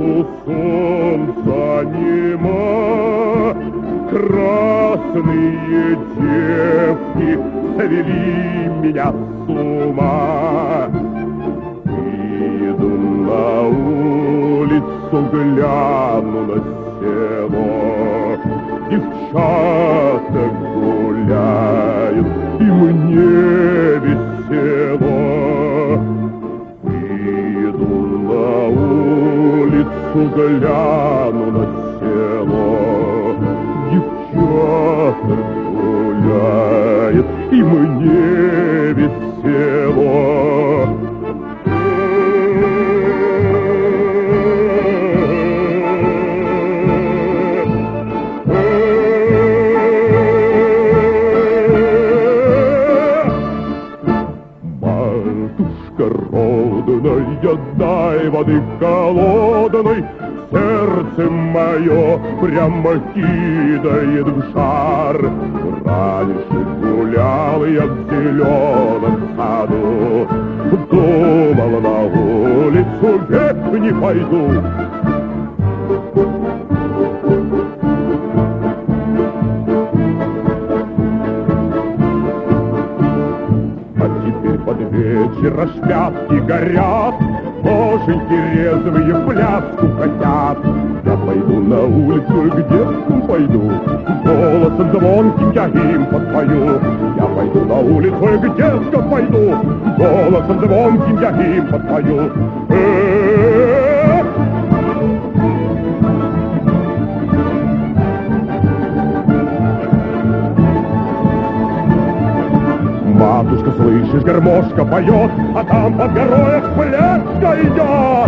у солнца нема. Красные девки завели меня с ума. Иду на улицу, гляну на село. Девчата гуляют, и мне весело. Иду на улицу, гляну на село. Девчата гуляют, и мне весело. Родная, дай воды холодной, сердце мое прямо кидает в жар. Раньше гулял я в зеленом саду, думал, на улицу век не пойду. Под вечер аж пятки горят, ноженьки резвые в пляску хотят. Я пойду на улицу и к девкам пойду, голосом звонким я им подпою. Я пойду на улицу и к девкам пойду, голосом звонким я им подпою. Матушка, слышишь, гармошка поет, а там под горой пляска идет.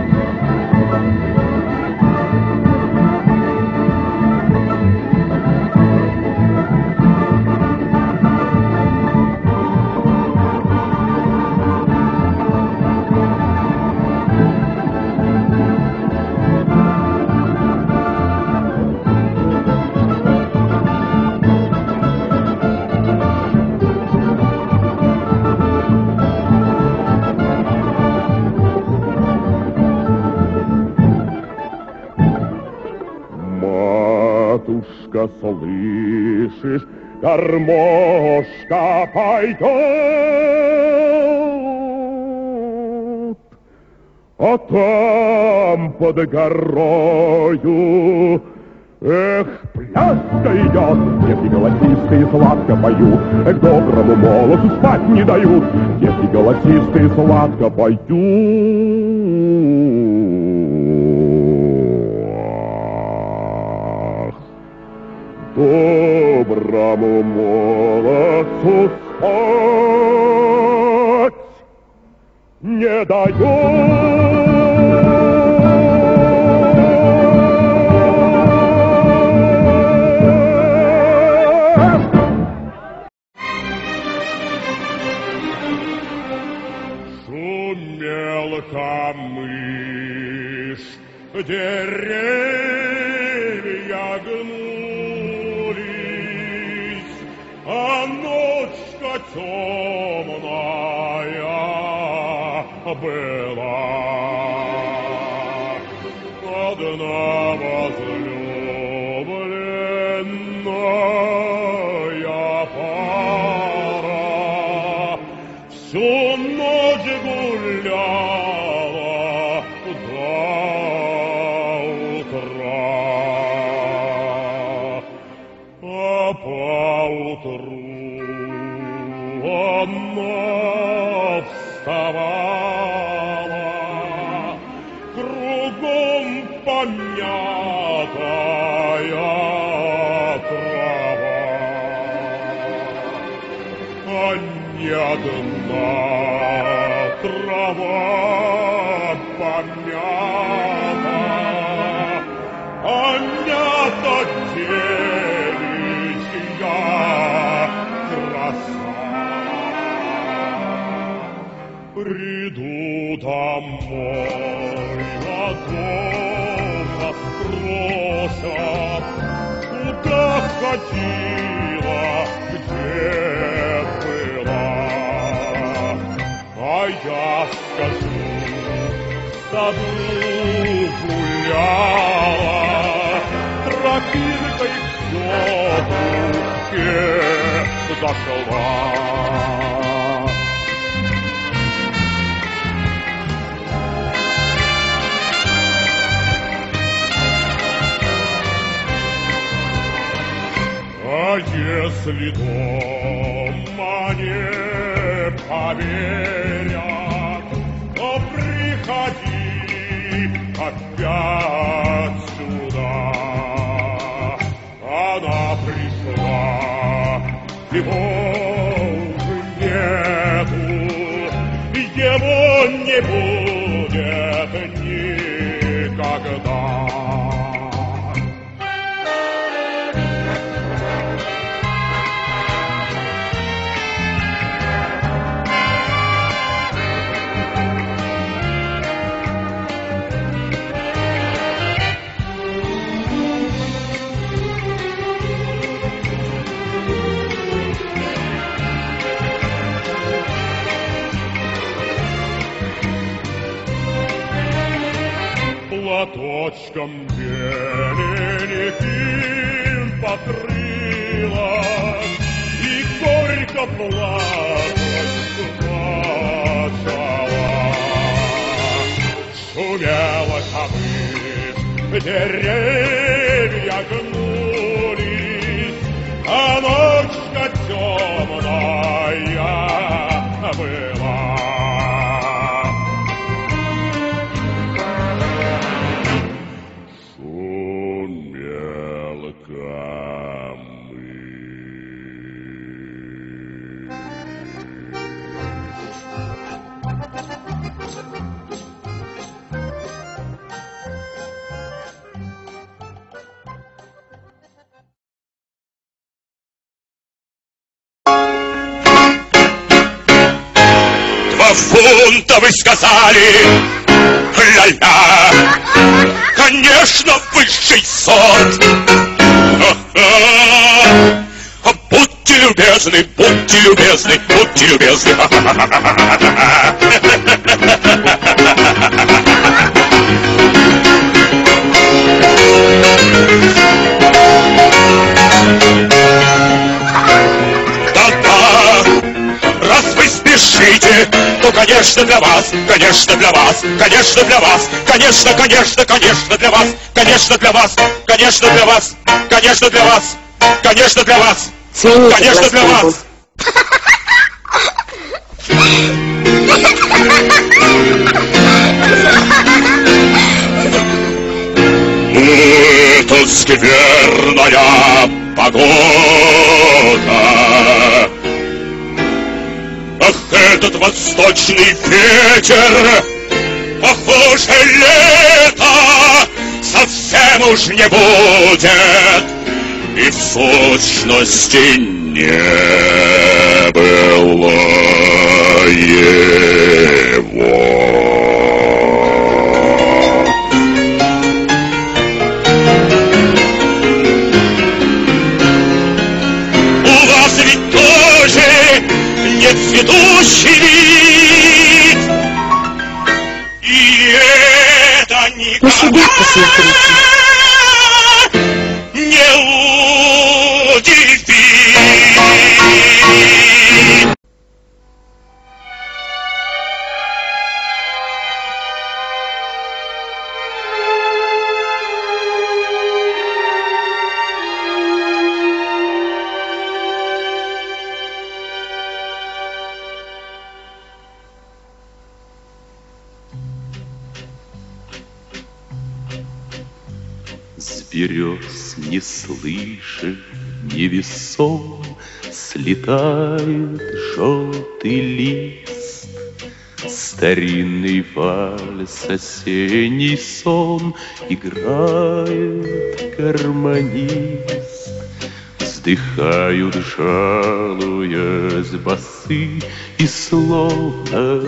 Матушка, слышишь, гармошка пойдет, а там под горою, эх, пляска идет. Девки голосистые сладко поют, к доброму молоду спать не дают. Девки голосистые сладко поют. Доброму молодцу спать не дают. Шумел камыш, деревья гнулись, а ночка темная была. Одна возлюбленная пара всю ночь гуляла до утра, а поутру она вставала, кругом помятая трава, а не одна трава помята, а мята девичья краса. Приду домой, а дома спросят, куда ходила, где была. А я скажу, в саду гуляла тропинкой к тетушке зашла. А если дома не поверят, то приходи опять сюда. Она пришла, его уже нету, его не будет никогда. Платочком беленьким покрылась и горько плакать начала. Шумело копыт, деревья гнулись, а ночка темная была. Фунта вы сказали, ля-ля, конечно, высший сорт. Будьте любезны, будьте любезны, будьте любезны. Спешите, ну, конечно, для вас, конечно, для вас, конечно, для вас, конечно, конечно, конечно, для вас, конечно, для вас, конечно, для вас, конечно, для вас, конечно, для вас, конечно, для вас. Тут скверная погода. Ах, этот восточный ветер, похоже, лето совсем уж не будет, и в сущности не было его. У вас ведь тоже не цветущий вид, и это никогда не удивит. С берез не слышен, невесом слетает желтый лист. Старинный вальс, осенний сон играет гармонист. Вздыхают, жалуясь, басы, и словно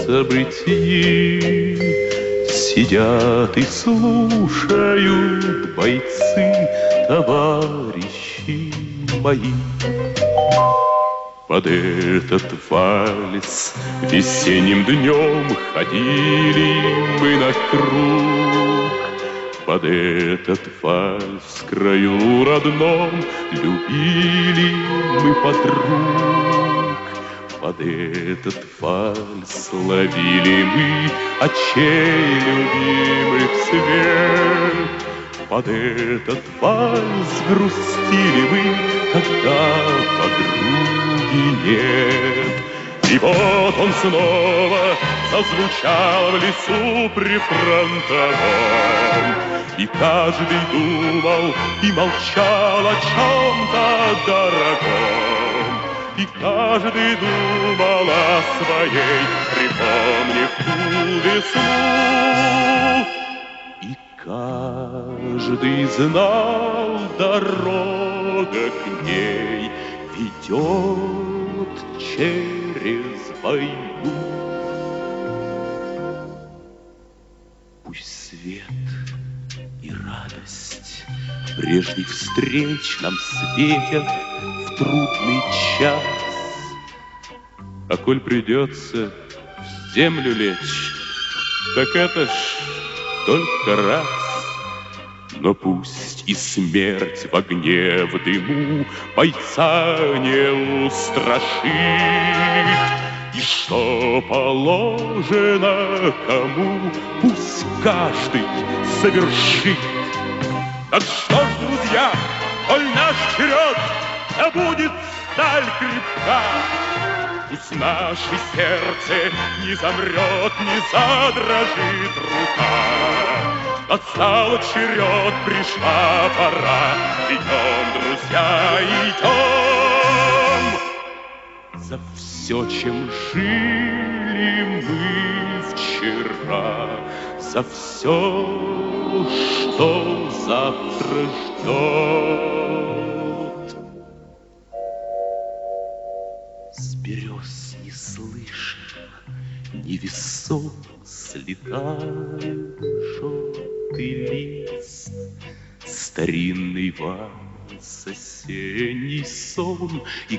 забытьи сидят и слушают бойцы, товарищи мои. Под этот вальс весенним днем ходили мы на круг, Под этот вальс в краю родном любили мы подруг. Под этот вальс ловили мы очей любимых свет. Под этот вальс грустили мы, когда подруги нет. И вот он снова зазвучал в лесу прифронтовом, и каждый думал и молчал о чем-то дорогом, и каждый думал о своей, припомнив ту весну. И каждый знал, дорога к ней ведет через войну. Пусть свет и радость прежних встреч нам светят в трудный час. А коль придется в землю лечь, так это ж только раз. Но пусть и смерть в огне, в дыму бойца не устрашит, и что положено кому, пусть каждый совершит. Так что ж, друзья, коль наш черед, да будет сталь крепка, пусть наше сердце не замрет, не задрожит рука. Настал черед, пришла пора, идем, друзья, идем. За все, чем жили мы вчера, за все, что завтра ждет. С берез не слышно, невесом слетает желтый лист. Старинный вальс, осенний сон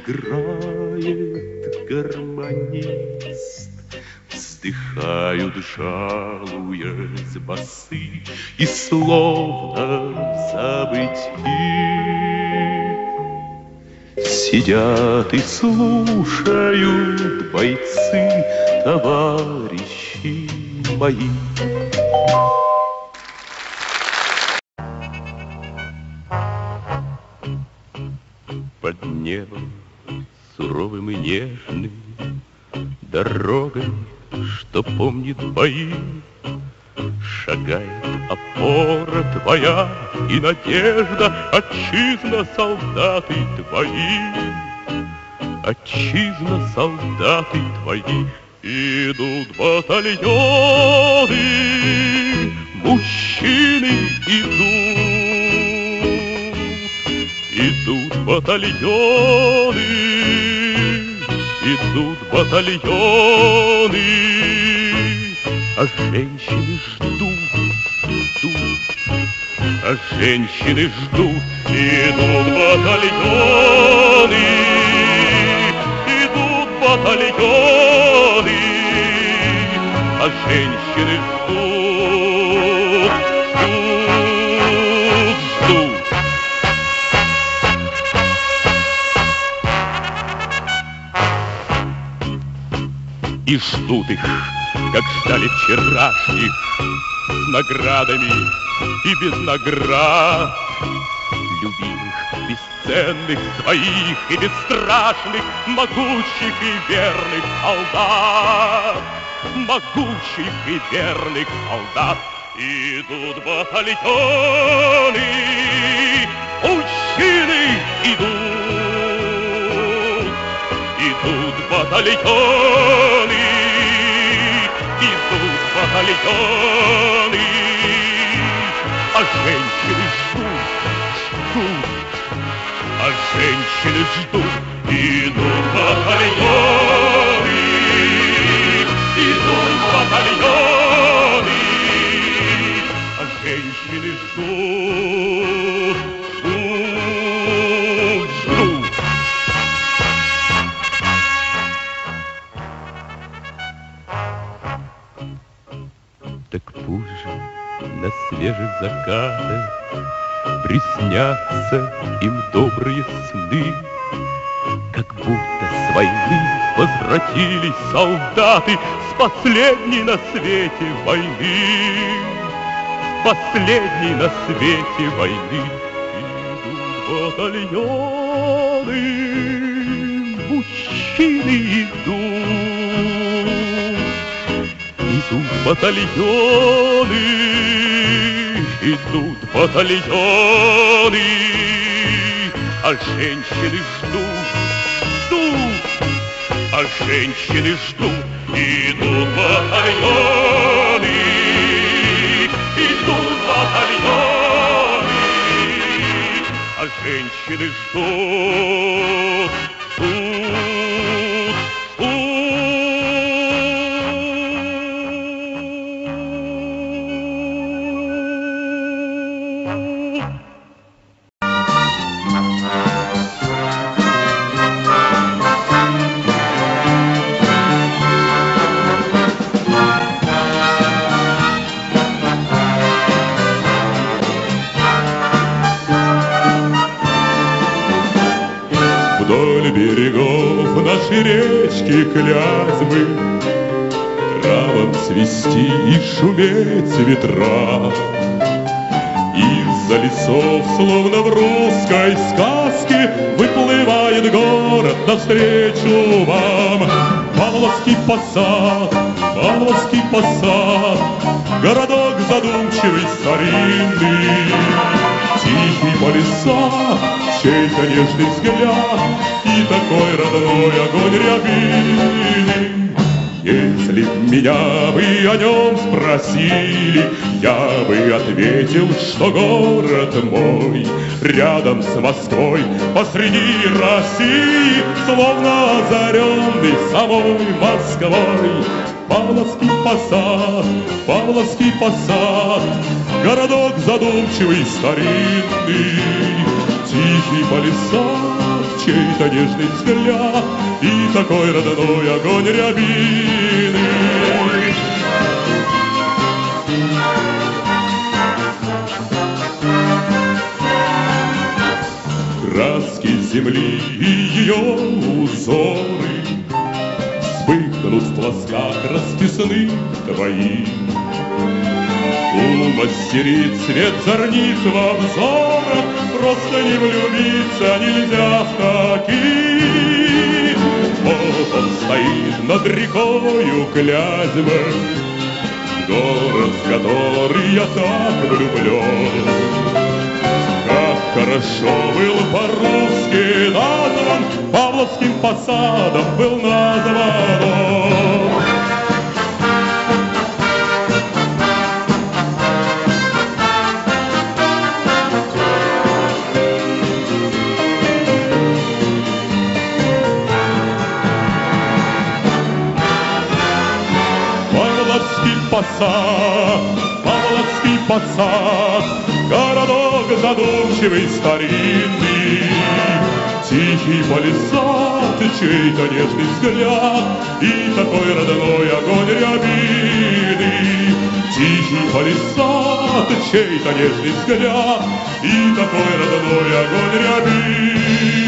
играет гармонист. Вздыхают, жалуясь басы, и словно в забытьи сидят и слушают бойцы, товарищи мои. Под небом суровым и нежным, дорогой, что помнит бои, шагает опора твоя и надежда, отчизна, солдаты твои. Отчизна, солдаты твои. Идут батальоны, мужчины идут. Идут батальоны, идут батальоны, а женщины ждут, ждут, а женщины ждут. Идут батальоны, идут батальоны, а женщины ждут, ждут, ждут. И ждут их, как ждали вчерашних, с наградами и без наград. Любимых, бесценных своих и бесстрашных, могучих и верных солдат. Могучих и верных солдат. Идут батальоны, мужчины идут. Идут батальоны, идут батальоны, а женщины ждут, ждут, а женщины ждут. Идут батальоны, идут батальоны, а женщины ждут, ждут, ждут. Так пусть же на свежих закатах приснятся им добрые сны, как будто с войны возвратились солдаты с последней на свете войны. Последней на свете войны идут батальоны, мужчины идут батальоны, идут батальоны, а женщины ждут, а женщины ждут, идут батальоны, идут батальоны, а женщины ждут, Вдоль берегов нашей речки Клязьмы травам цвести и шуметь ветра. Из-за лесов, словно в русской сказке, выплывает город навстречу вам. Павловский посад, Павловский посад, городок задумчивый, старинный. Тихий по лесам, чей-то нежный взгляд и такой родной огонь рябины. Если б меня вы о нем спросили, я бы ответил, что город мой рядом с Москвой посреди России, словно озаренный самой Москвой. Павловский посад, Павловский посад, городок задумчивый, старинный. Тихий по лесам, чей-то нежный взгляд и такой родной огонь рябины. Краски земли и ее узоры вспыхнут в пласках расписных твоих. У мастериц цвет зорниц во взорах, просто не влюбиться нельзя в таких. Вот он стоит над рекою Клязьма, город, в который я так влюблен. Как хорошо был по-русски назван, Павловским посадом был назван он. Павловский посад, городок задумчивый, старинный. Тихий по лесам, чей-то нежный взгляд и такой родной огонь рябины. Тихий по лесам, чей-то нежный взгляд и такой родной огонь рябины.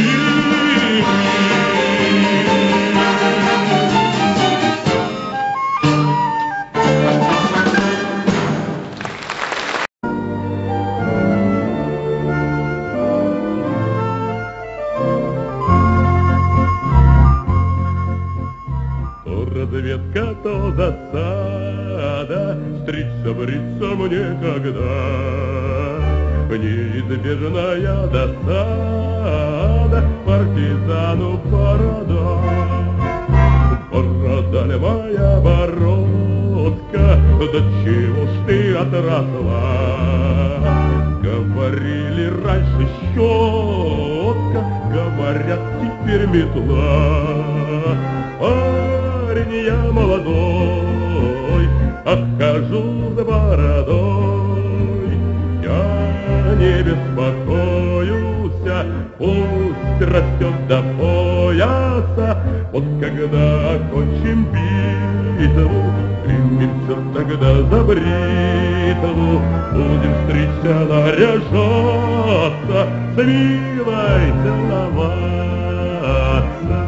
Разведка, то засада, стричься, бриться мне когда. Неизбежная досада партизану борода. Борода ли моя бородка, до чего ж ты отросла? Говорили раньше щетка, говорят теперь метла. Парень я молодой, обхожу с бородой. Я не беспокоюся, пусть растет до пояса. Вот когда кончим битву, примемся тогда за бритву. битву, будем встреча наряжаться, с милой целоваться.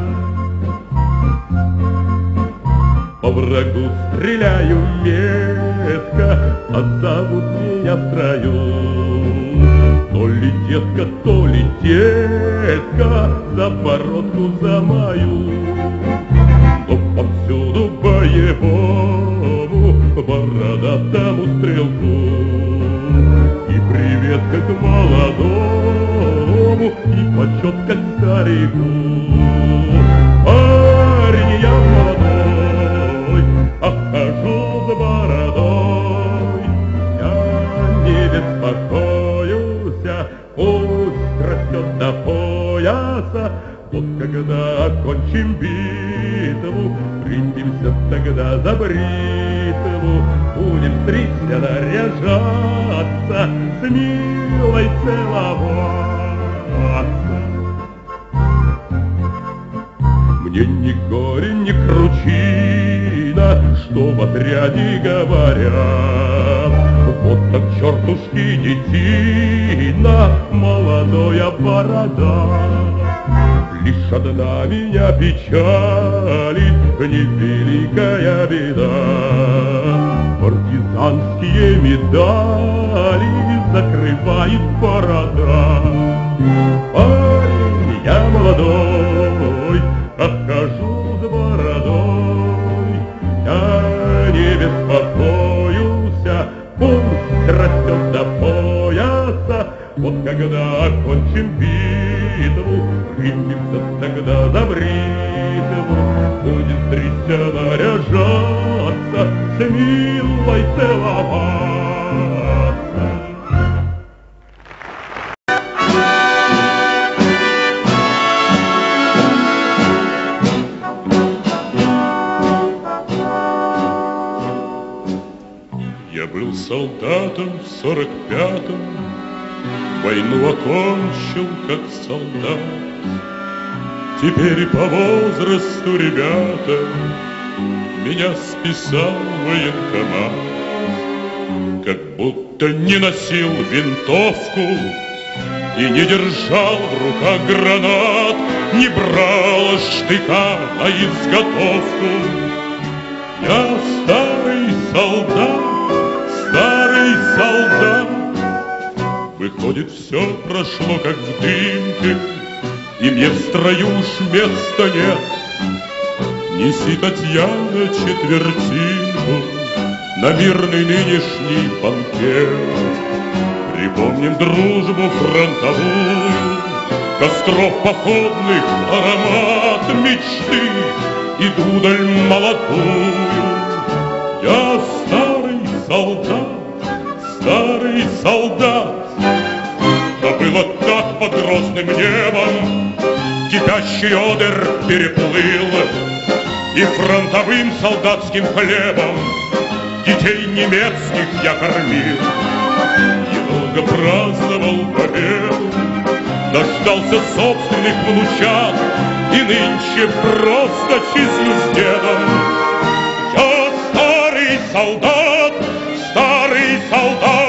По врагу стреляю метко, отзовут меня в строю. То ли детка, то ли детка, за бородку за мою. Но повсюду боевому, бородатому стрелку. И привет как молодому, и почет как старику. Парень я молодой, хожу с бородой, я не беспокоюсь, пусть растет до пояса. Вот когда окончим битву, примемся тогда за бритву, будем стричься, наряжаться, с милой целоваться. Мне ни горе, ни кручина, что в отряде говорят. Вот так чертушки детина, молодая борода. Лишь одна меня печалит, невеликая беда. Партизанские медали закрывает борода. Парень я молодой, хожу с бородой, я не беспокоюсь, пусть растет до пояса. Вот когда окончим битву, примемся тогда за бритву, будем стричься, наряжаться, с милой целоваться. Я был солдатом в 45-м, войну окончил как солдат. Теперь по возрасту, ребята, меня списал военкомат. Как будто не носил винтовку и не держал в руках гранат, не брал штыка на изготовку. Я старый солдат, старый солдат. Выходит, все прошло как в дымке, и мне в строю уж места нет. Неси, Татьяна, четвертинку на мирный нынешний банкет. Припомним дружбу фронтовую, костров походных аромат мечты и дудаль молодую. Я старый солдат, старый солдат. Да было так под грозным небом, кипящий одер переплыл, и фронтовым солдатским хлебом детей немецких я кормил. И долго праздновал победу, дождался собственных внучат, и нынче просто числюсь дедом. Я старый солдат, старый солдат.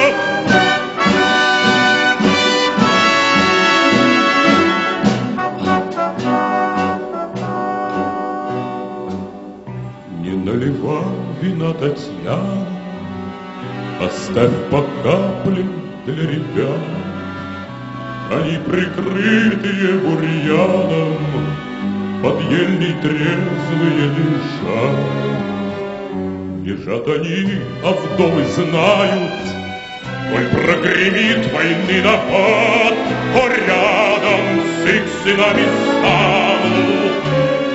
Не наливай вина, Татьяна, оставь по капле для ребят. Они прикрытые бурьяном, под ельней трезвые лежат. Лежат они, а вдовы знают, коль прогремит войны напад, то рядом с их сынами станут